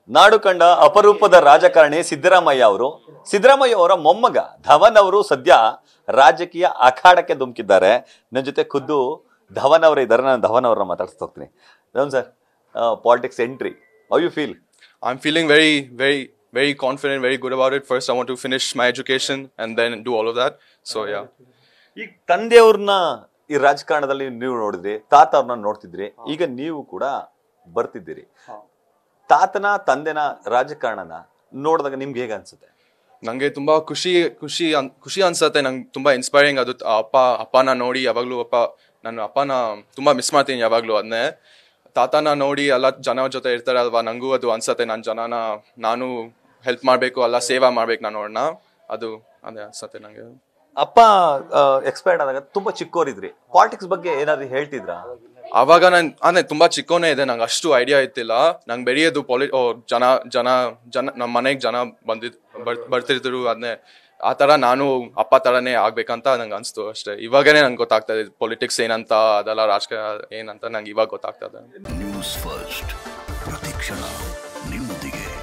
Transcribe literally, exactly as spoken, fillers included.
ನಾಡು ಕಂಡ ಅಪರೂಪದ ರಾಜಕಾರಣಿ ಸಿದ್ದರಾಮಯ್ಯ ಅವರು ಸಿದ್ದರಾಮಯ್ಯ ಅವರ ಮೊಮ್ಮಗ ಧವನ್ ಅವರು ಸದ್ಯ ರಾಜಕೀಯ ಅಖಾಡಕ್ಕೆ ಧುಮುಕಿದ್ದಾರೆ. ನನ್ನ ಜೊತೆ ಖುದ್ದು ಧವನ್ ಅವರೇ ಇದ್ದಾರೆ. ನಾನು ಧವನ್ ಅವರನ್ನ ಮಾತಾಡ್ತಾ ಹೋಗ್ತೀನಿ. Dhawan sir, politics entry, how you feel? I'm feeling very very very confident, very good about it. First I want to finish my education and then do all of that. So yeah. ಈಗ ತಂದೆಯವ್ರನ್ನ ಈ ರಾಜಕಾರಣದಲ್ಲಿ ನೀವು ನೋಡಿದ್ರಿ, ತಾತ ಅವ್ರನ್ನ ನೋಡ್ತಿದ್ರಿ, ಈಗ ನೀವು ಕೂಡ ಬರ್ತಿದ್ದೀರಿ. ತಾತನ ತಂದೆನ ರಾಜಕಾರಣನ ನೋಡಿದಾಗ ನಿಮ್ಗೆ ಹೇಗೆ ಅನ್ಸುತ್ತೆ? ನಂಗೆ ತುಂಬಾ ಖುಷಿ ಖುಷಿ ಖುಷಿ ಅನ್ಸುತ್ತೆ. ನಂಗೆ ತುಂಬಾ ಇನ್ಸ್ಪೈರಿಂಗ್ ಅದು. ಅಪ್ಪ ಅಪ್ಪನ ನೋಡಿ ಯಾವಾಗ್ಲೂ ಅಪ್ಪ ನಾನು ಅಪ್ಪನ ತುಂಬಾ ಮಿಸ್ ಮಾಡ್ತೀನಿ ಯಾವಾಗ್ಲೂ. ಅದನ್ನೇ ತಾತನ ನೋಡಿ ಎಲ್ಲ ಜನ ಜೊತೆ ಇರ್ತಾರೆ ಅಲ್ವಾ, ನಂಗೂ ಅದು ಅನ್ಸತ್ತೆ. ನಾನು ಜನನ ನಾನು ಹೆಲ್ಪ್ ಮಾಡಬೇಕು, ಅಲ್ಲ ಸೇವಾ ಮಾಡ್ಬೇಕು ನಾನು ಅವ್ರನ್ನ, ಅದು ಅದೇ ಅನ್ಸತ್ತೆ ನಂಗೆ. ಅಪ್ಪ ಎಕ್ಸ್ಪೈರ್ಡ್ ಆದಾಗ ತುಂಬಾ ಚಿಕ್ಕೋರಿದ್ರಿ, ಪಾಲಿಟಿಕ್ಸ್ ಬಗ್ಗೆ ಏನಾದ್ರು ಹೇಳ್ತಿದ್ರಾ? ಅವಾಗ ನಾನು ಅಂದ್ರೆ ತುಂಬಾ ಚಿಕ್ಕೋನೇ ಇದೆ, ನಂಗೆ ಅಷ್ಟು ಐಡಿಯಾ ಇತ್ತಿಲ್ಲ. ನಂಗೆ ಬೆಳೆಯೋದು ಪೊಲಿ ಜನ ಜನ ಜನ ನಮ್ಮ ಮನೆಗೆ ಜನ ಬಂದಿದ್ ಬರ್ತಿದ್ರು. ಅದನ್ನೇ ಆ ಥರ ನಾನು ಅಪ್ಪ ಥರನೇ ಆಗ್ಬೇಕಂತ ನಂಗೆ ಅನಿಸ್ತು ಅಷ್ಟೇ. ಇವಾಗನೇ ನಂಗೆ ಗೊತ್ತಾಗ್ತಾ ಇದೆ ಪೊಲಿಟಿಕ್ಸ್ ಏನಂತ, ಅದೆಲ್ಲ ರಾಜಕೀಯ ಏನಂತ ನಂಗೆ ಇವಾಗ ಗೊತ್ತಾಗ್ತಾ ಇದೆ. ನ್ಯೂಸ್ ಫಸ್ಟ್, ಪ್ರತಿಕ್ಷಣ ನಿಮ್ಮೊಂದಿಗೆ.